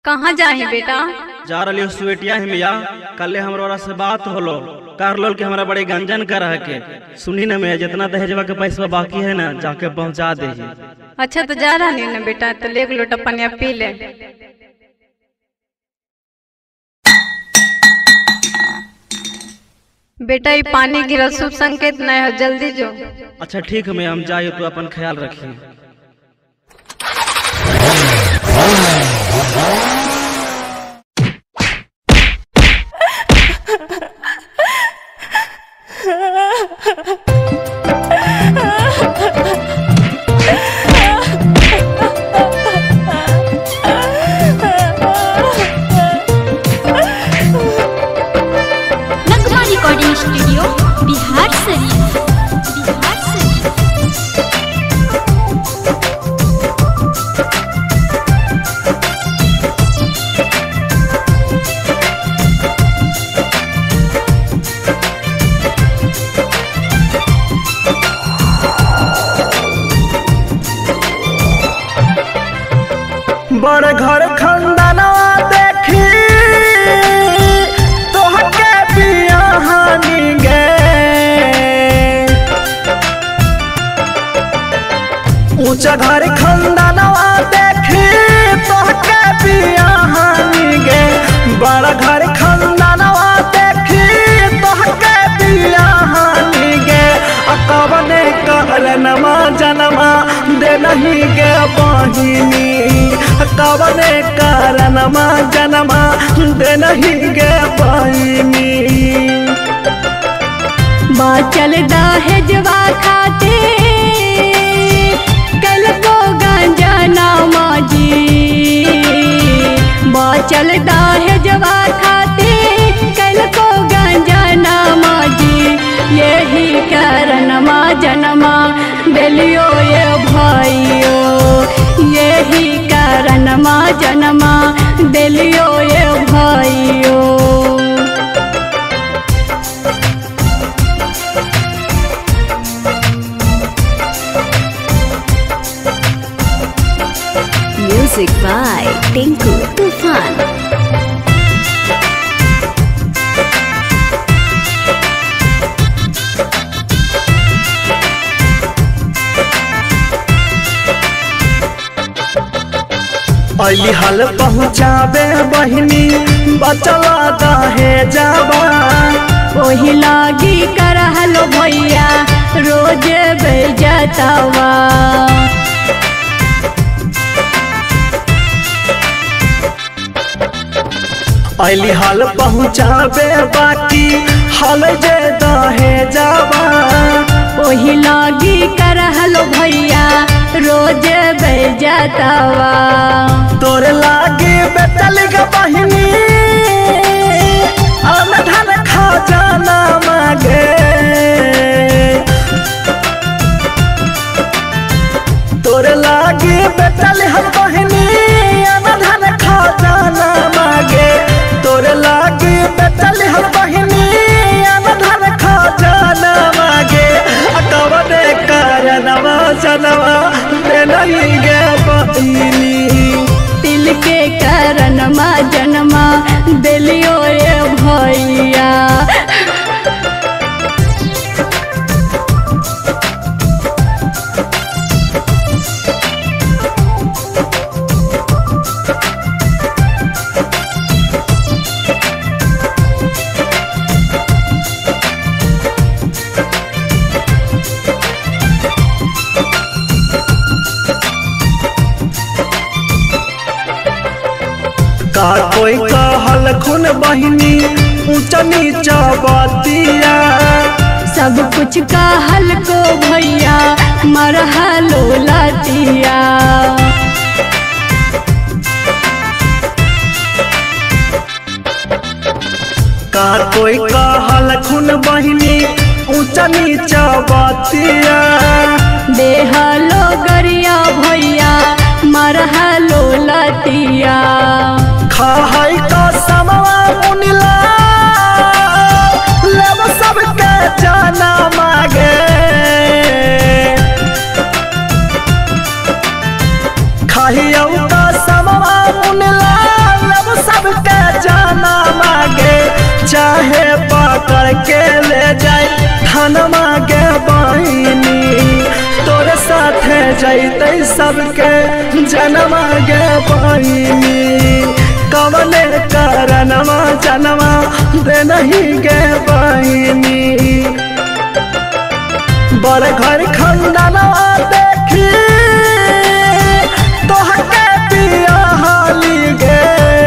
कहाँ जाही बेटा? जा रही सुवेटिया है मिया। कल हमरा से बात होलो कर लो कि हमरा बड़े गंजन कर के सुनी न मैं जितना दहेजवा के पैसा बाकी है ना जाके पहुंचा दे। अच्छा तो जा रहा नहीं ना बेटा, तो ले लोटा पनिया पी ले। बेटा ये पानी गिरा शुभ संकेत नहीं हो, जल्दी जो। अच्छा ठीक है मैं हम जाए तो अपन ख्याल रखिए। Recording studio Bihar Sharif. बड़ घर खंदनवा देखी तोहके बियाहानी गे, ऊंचा घर खंदनवा देखी तोहके बियाहानी गे, बड़ घर खंदनवा देखी तोहके बियाहानी गे। अकबने कहलनमा जनमा दे नहीं गे बहिनी, कवने कारणमा जनमा दे नहीं गे बहिनी। बाचल दहेजवा खाते कल को गंजना माजी, बाचल दहेजवा खाते कल को गंजना माजी। यही कारणमा जनमा दिलियो ये भाइयो, यही कारणमा जनमा दिलियो ये भाइयो। म्यूजिक बाय टिंकू तूफान। अली हाल पहुँचाबे बहिनी बचला दहेजवा, ओही लागी करहलो भैया रोज बेजतवा। अली हाल पहुँचाबे बाकी हाल जे दहेजवा, ओही लागी करहलो भैया रोज बेजतवा। तोर लागी बेचल गे बहिनी अन धन खजाना मांगे, तोर लागी बेचल हम बहिनी अन धन खजाना मांगे, तोर लागी बेचल हम बहिनी अन धन खजाना मांगे। अकबने कारणवा जनवा दे नहीं गे बहिनी, दिल के कारणमा जनमा दिलियो ये भैया। का कोई कहल खुन बहिनी ऊंचा नीचा बातिया, सब कुछ कहल को भैया मरहलो लतिया। का कोई कहल खुन बहिनी ऊंचा नीचा बातिया, देहलो गरिया भैया मरहलो लतिया। खाई का समवा मुनिला लेव सबके जाना मांगे, खाई का समवा मुनिला के ले जाए धनमा के बहिनी तोरे साथे जैते सबके जनमा के बहिनी कवने कारणवा जनमा दे नहीं गे बहिनी बड़ घर खंडनवा देखी तोहके पिया हाली गे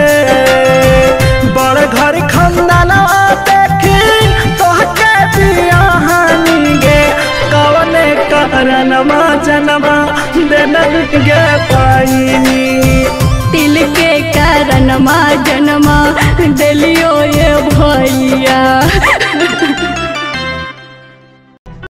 बड़ घर खंडनवा देखी तोहके पिया हाली गे कवने कारणवा जनमा दे नहीं गे बहिनी तिल के कारण माँ जन्मा दिलियो ये भैया।